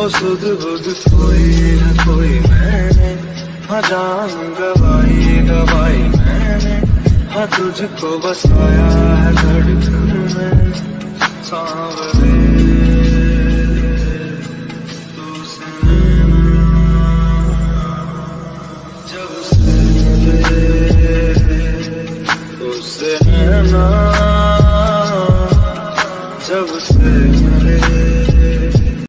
ओ सुध बुध कोई है कोई मैंने, हाँ जान गवाई गवाई मैंने, हाँ तुझको बसाया है धड़कन में सांवरे। उससे है ना जब से मिले